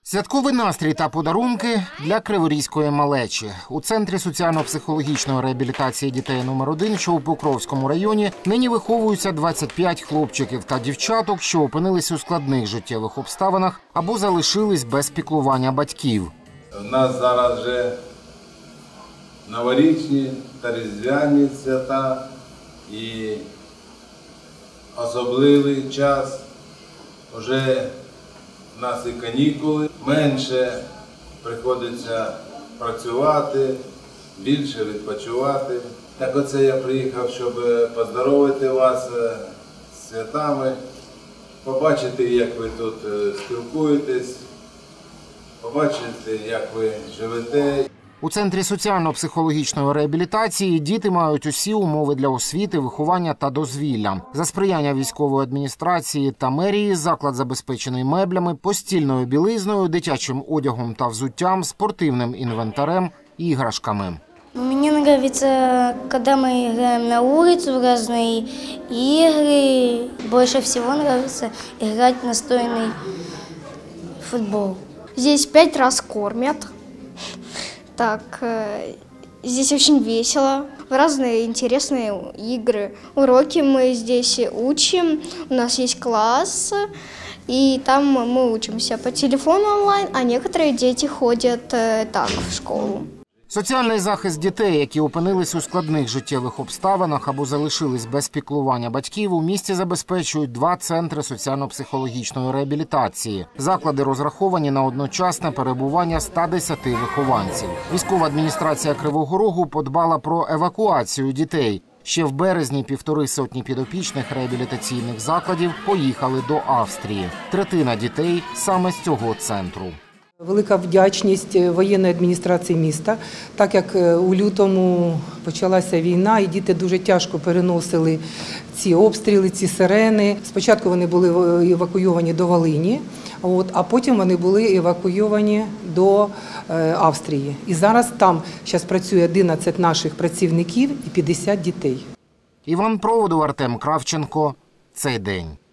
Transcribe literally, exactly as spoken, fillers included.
Святковий настрій та подарунки для криворізької малечі. У Центрі соціально-психологічної реабілітації дітей номер один, що у Покровському районі, нині виховуються двадцять п'ять хлопчиків та дівчаток, що опинились у складних життєвих обставинах або залишились без піклування батьків. У нас зараз вже новорічні та різдвяні свята і особливий час. Вже у нас і канікули, менше приходиться працювати, більше відпочивати. Так оце я приїхав, щоб поздоровити вас з святами, побачити, як ви тут спілкуєтесь, побачити, як ви живете. У Центрі соціально-психологічної реабілітації діти мають усі умови для освіти, виховання та дозвілля. За сприяння військової адміністрації та мерії заклад забезпечений меблями, постільною білизною, дитячим одягом та взуттям, спортивним інвентарем, іграшками. Мне нравится, когда мы играем на улицу в разные игры. Больше всего нравится играть в настольный футбол. Здесь пять раз кормят. Так, здесь очень весело. Разные интересные игры. Уроки мы здесь учим. У нас есть класс, и там мы учимся по телефону онлайн, а некоторые дети ходят так в школу. Соціальний захист дітей, які опинились у складних життєвих обставинах або залишились без піклування батьків, у місті забезпечують два центри соціально-психологічної реабілітації. Заклади розраховані на одночасне перебування ста десяти вихованців. Військова адміністрація Кривого Рогу подбала про евакуацію дітей. Ще в березні півтори сотні підопічних реабілітаційних закладів поїхали до Австрії. Третина дітей саме з цього центру. Велика вдячність воєнної адміністрації міста, так як у лютому почалася війна і діти дуже тяжко переносили ці обстріли, ці сирени. Спочатку вони були евакуйовані до Волині, а потім вони були евакуйовані до Австрії. І зараз там зараз працює одинадцять наших працівників і п'ятдесят дітей. Іван Проводов, Артем Кравченко. Цей день.